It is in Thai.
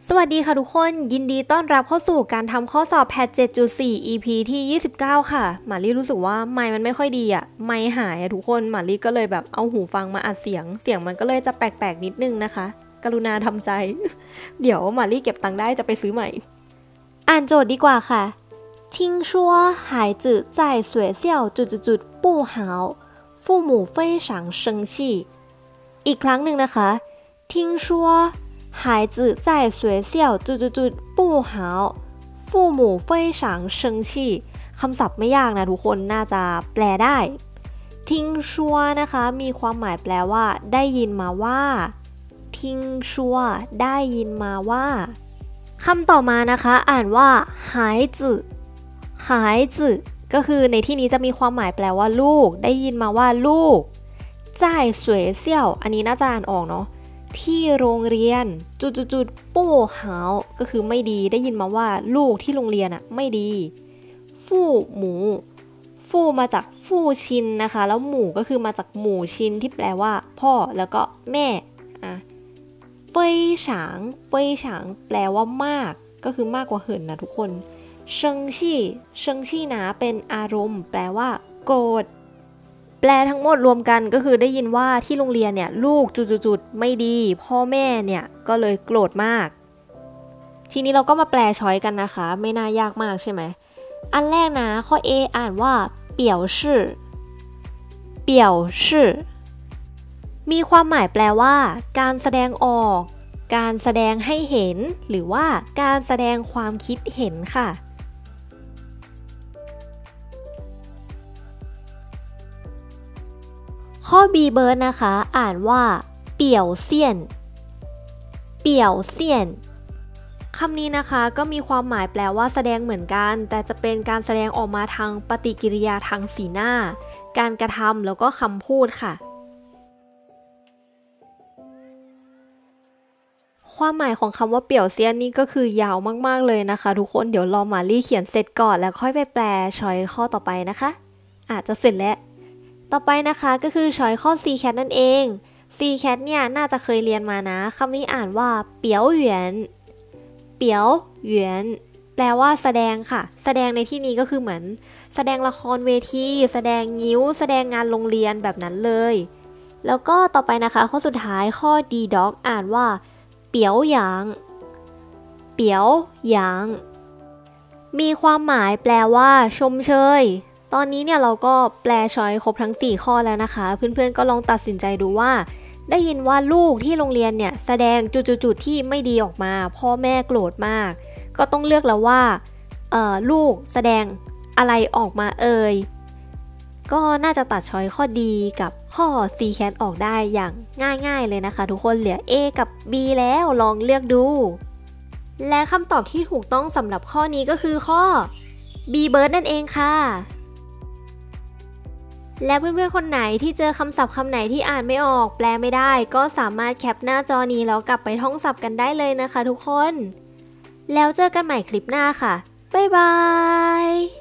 สวัสดีค่ะทุกคนยินดีต้อนรับเข้าสู่การทำข้อสอบแพท 7.4 EP ที่29ค่ะหมาลี่รู้สึกว่าไมค์มันไม่ค่อยดีอะไมค์หายทุกคนหมาลี่ก็เลยแบบเอาหูฟังมาอัดเสียงมันก็เลยจะแปลกๆนิดนึงนะคะกรุณาทำใจ เดี๋ยวหมาลี่เก็บตังค์ได้จะไปซื้อใหม่อ่านโจทย์ดีกว่าค่ะ听说孩子在学校不好父母非常生气อีกครั้งหนึ่งนะคะ听说孩子在学校不好父母非常生气คำศัพท์ไม่ยากนะทุกคนน่าจะแปลได้ทิ้งชัวนะคะมีความหมายแปลว่าได้ยินมาว่าทิ้งชัวได้ยินมาว่าคำต่อมานะคะอ่านว่าหายจืหายจืก็คือในที่นี้จะมีความหมายแปลว่าลูกได้ยินมาว่าลูกจ่ายสวยเซี่ยวอันนี้น่าจะอ่านออกเนาะที่โรงเรียนปู้หาวก็คือไม่ดีได้ยินมาว่าลูกที่โรงเรียนอะไม่ดีฟู่หมูฟู่มาจากฟู่ชินนะคะแล้วหมูก็คือมาจากหมูชินที่แปลว่าพ่อแล้วก็แม่อะเฟยฉางแปลว่ามากก็คือมากกว่าเหินนะทุกคนเชิงชี่นะเป็นอารมณ์แปลว่าโกรธแปลทั้งหมดรวมกันก็คือได้ยินว่าที่โรงเรียนเนี่ยลูกไม่ดีพ่อแม่เนี่ยก็เลยโกรธมากทีนี้เราก็มาแปลช้อยกันนะคะไม่น่ายากมากใช่ไหมอันแรกนะข้อ A อ่านว่าเปี่ยวชื่อมีความหมายแปลว่าการแสดงออกการแสดงให้เห็นหรือว่าการแสดงความคิดเห็นค่ะข้อ B เบิร์ดนะคะอ่านว่าเปี่ยวเซียนคำนี้นะคะก็มีความหมายแปลว่าแสดงเหมือนกันแต่จะเป็นการแสดงออกมาทางปฏิกิริยาทางสีหน้าการกระทำแล้วก็คำพูดค่ะความหมายของคำว่าเปี่ยวเซียนนี่ก็คือยาวมากๆเลยนะคะทุกคนเดี๋ยวรอหมาลี่เขียนเสร็จก่อนแล้วค่อยไปแปลช้อยข้อต่อไปนะคะอาจจะเสร็จแล้วต่อไปนะคะก็คือช้อยข้อ C cat นั่นเอง C cat เนี่ยน่าจะเคยเรียนมานะคำนี้อ่านว่าเปียวเหวียนแปลว่าแสดงค่ะแสดงในที่นี้ก็คือเหมือนแสดงละครเวทีแสดงงิ้วแสดงงานโรงเรียนแบบนั้นเลยแล้วก็ต่อไปนะคะข้อสุดท้ายข้อ D dog อ่านว่าเปียวหยางมีความหมายแปลว่าชมเชยตอนนี้เนี่ยเราก็แปลช้อยครบทั้ง4ข้อแล้วนะคะเพื่อนๆก็ลองตัดสินใจดูว่าได้ยินว่าลูกที่โรงเรียนเนี่ยแสดงจุดที่ไม่ดีออกมาพ่อแม่โกรธมากก็ต้องเลือกแล้วว่าลูกแสดงอะไรออกมาก็น่าจะตัดช้อยข้อดีกับข้อ C cat ออกได้อย่างง่ายๆเลยนะคะทุกคนเหลือ A กับ B แล้วลองเลือกดูและคำตอบที่ถูกต้องสำหรับข้อนี้ก็คือข้อ B bird นั่นเองค่ะและเพื่อนๆคนไหนที่เจอคำศัพท์คำไหนที่อ่านไม่ออกแปลไม่ได้ก็สามารถแคปหน้าจอนี้แล้วกลับไปท่องศัพท์กันได้เลยนะคะทุกคนแล้วเจอกันใหม่คลิปหน้าค่ะบ๊ายบาย